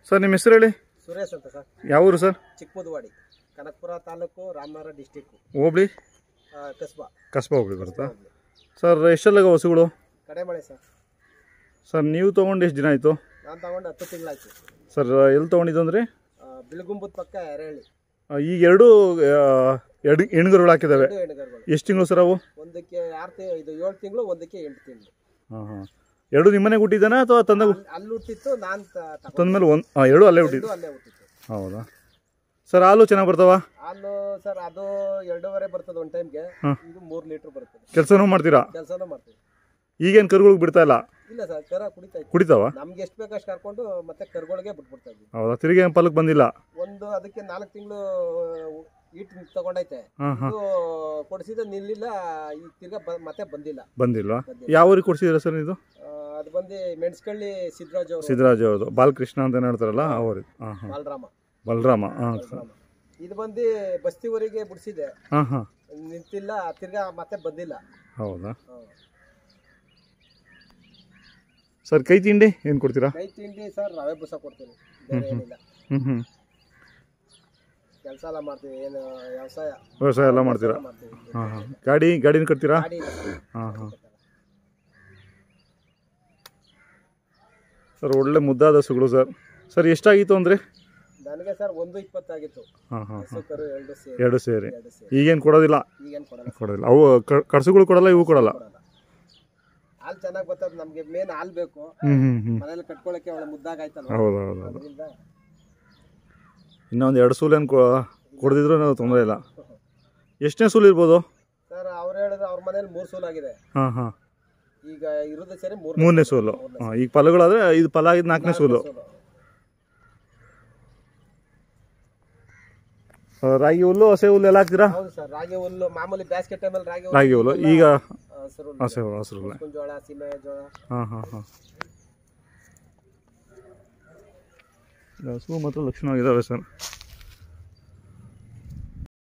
Sir ನಿಮ್ಮ ಹೆಸರು ಹೇಳಿ. ಸುರೇಶ್ ಅಂತ ಸರ್. ಯಾವ ಊರು ಸರ್? ಚಿಕ್ಕಮುದುವಾಡಿ, ಕನಕಪುರ ತಾಲೂಕು, ರಾಮನಗರ ಡಿಸ್ಟಿಕ್ಕು, ಹೋಬಳಿ ಕಸ್ಬಾ ಹೋಬಳಿ ಬರುತ್ತಾ ಸರ್? ಎಷ್ಟೆಲ್ಲ ಹಸುಗಳು? ಕಡೆಮಳೆ ಸರ್. ಸರ್ ನೀವು ತೊಗೊಂಡು ಎಷ್ಟು ದಿನ ಆಯಿತು? ನಾನು ತಗೊಂಡು 10 ತಿಂಗಳಾಯ್ತು ಸರ್. ಎಲ್ಲಿ ತೊಗೊಂಡಿದ್ದು ಅಂದರೆ? ಬಿಳಗುಂಬದ ಪಕ್ಕ ಎರೆಹಳ್ಳಿ. ಈಗ ಎರಡು ಹೆಣ್ಗರುಗಳು ಹಾಕಿದ್ದಾವೆ. ಎಷ್ಟು ತಿಂಗಳು ಸರ್ ಅವು? ಒಂದಕ್ಕೆ 7 ತಿಂಗಳು, ಒಂದಕ್ಕೆ 8 ತಿಂಗಳು. ಹಾಂ ಹಾಂ. ಎರಡು ನಿಮ್ಮನೆ ಹುಟ್ಟಿದ್ದಾನ ಅಥವಾ ತಂದ? ಅಲ್ಲಿ ಹುಟ್ಟಿತ್ತು, ನಾನು ತಂದಮೇಲೆ ಎರಡು ಅಲ್ಲೇ ಹುಟ್ಟಿದ್ದು. ಹೌದಾ ಸರ್? ಹಾಲು ಚೆನ್ನಾಗಿ ಬರ್ತಾವ? ಹಾಲು ಸರ್ ಅದು 2.5 ಬರ್ತದೆ ಒಂದು ಟೈಮ್ಗೆ. ಇದು 3 ಲೀಟ್ರ್ ಬರ್ತದೆ. ಕೆಲಸನೂ ಮಾಡ್ತೀರಾ? ಕೆಲಸನೂ ಮಾಡ್ತೀವಿ. ಈಗೇನು ಕರುಗಳಿಗೆ ಬಿಡ್ತಾ ಇಲ್ಲ? ಇಲ್ಲ ಸರ್, ಕರ ಕುಡಿತಾವ? ನಮ್ಗೆ ಎಷ್ಟು ಬೇಕಷ್ಟು ಕರ್ಕೊಂಡು ಮತ್ತೆ ಕರುಗಳಿಗೆ ಬಿಟ್ಬಿಡ್ತಾ ಇದ್ವಿ. ಹೌದಾ? ತಿರುಗಿ ಪಲ್ಲಕ್ಕೆ ಬಂದಿಲ್ಲ? ಒಂದು ಅದಕ್ಕೆ 4 ತಿಂಗಳು ಈಟ್ ತಗೊಂಡೈತೆ. ಇದು ಕೊಡಿಸಿದ ನಿಲ್ಲಿಲ್ಲ, ಈಗ ತಿರ್ಗಾ ಮತ್ತೆ ಬಂದಿಲ್ವಾ? ಯಾವ ಊರಿಗೆ ಕೊಡಿಸಿದ್ರ ಸರ್ ಇದು? ಅದು ಬಂದು ಮೆಣಸ್ಕಳ್ಳಿ ಸಿದ್ದರಾಜ್ ಅವ್ರದ್ದು. ಬಾಲಕೃಷ್ಣ ಅಂತ ಹೇಳ್ತಾರಲ್ಲ ಅವ್ರಿಗೆ. ಬಲರಾಮ. ಇದು ಬಂದು ಬಸ್ತಿವರೆಗೆ ಬಿಡಿಸಿದೆ. ನಿಂತಿಲ್ಲ, ತಿರ್ಗಾ ಮತ್ತೆ ಬಂದಿಲ್ಲ. ಹೌದಾ ಸರ್? ಕೈ ತಿಂಡಿ ಏನು ಕೊಡ್ತೀರಾ? ಕೈ ತಿಂಡಿ ಸರ್ ರವೆ ಬೂಸ ಕೊಡ್ತೀನಿ, ಬೇರೆ ಏನಿಲ್ಲ. ಕೆಲಸ ಎಲ್ಲ ಮಾಡ್ತೀವಿ, ಏನು ವ್ಯವಸಾಯ ಎಲ್ಲ ಮಾಡ್ತೀರಾ? ಗಾಡಿನ ಕಟ್ತೀರಾ? ಸರ್ ಒಳ್ಳೆ ಮುದ್ದಾದ ಹಸುಗಳು ಸರ್. ಸರ್ ಎಷ್ಟಾಗಿತ್ತು ಅಂದರೆ? ನನಗೆ ಸರ್ 1.20 ಆಗಿತ್ತು. ಎರಡು ಸೇರಿ. ಈಗೇನು ಕೊಡೋದಿಲ್ಲ? ಕೊಡೋದಿಲ್ಲ. ಅವು ಕಡಸುಗಳು ಕೊಡಲ್ಲ, ಇವು ಕೊಡಲ್ಲ? ಹಾಲು ಚೆನ್ನಾಗಿ ಬರ್ತದೆ. ನಮಗೆ ಮೇನ್ ಹಾಲು ಬೇಕು, ಮನೇಲಿ ಕಟ್ಕೊಳ್ಳೋಕೆ ಒಳ್ಳೆ ಮುದ್ದಾಗಾಯ್ತಲ್ಲ. ಹೌದು. ಇನ್ನೊಂದು 2 ಸೂಲೇನು ಕೊಡದಿದ್ರು ನಾವು ತೊಂದರೆ ಇಲ್ಲ. ಎಷ್ಟನೇ ಸೂಲು ಇರ್ಬೋದು ಸರ್? ಅವ್ರು ಹೇಳಿದ್ರೆ ಅವ್ರ ಮನೇಲಿ 3 ಸೂಲು ಆಗಿದೆ. ಈಗ ಇರೋದು ಸೇರಿ 3ನೇ ಸೂಲು. ಈಗ ಫಲಗಳಾದ್ರೆ ಇದು ಫಲ ಆಗಿದ್ದು 4ನೇ ಸೂಲು. ರಾಗಿ ಹುಲ್ಲು, ಹಸೆ ಹುಲ್ಲು ಎಲ್ಲ ಹಾಕ್ತೀರಾ? ಹೌದು ಸರ್, ರಾಗಿ ಹುಲ್ಲು ಮಾಮೂಲಿ ಬೇಸಿಗೆ ಟೈಮಲ್ಲಿ ರಾಗಿ ಹುಲ್ಲು. ಈಗ ಹಸಿರು ಜೋಳ, ಸೀಮೆ ಜೋಳ. ಹಸು ಮಾತ್ರ ಲಕ್ಷಣವಾಗಿದ್ದಾವೆ ಸರ್.